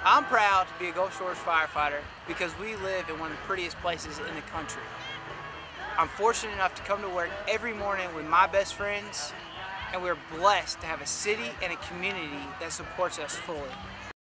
I'm proud to be a Gulf Shores firefighter because we live in one of the prettiest places in the country. I'm fortunate enough to come to work every morning with my best friends, and we're blessed to have a city and a community that supports us fully.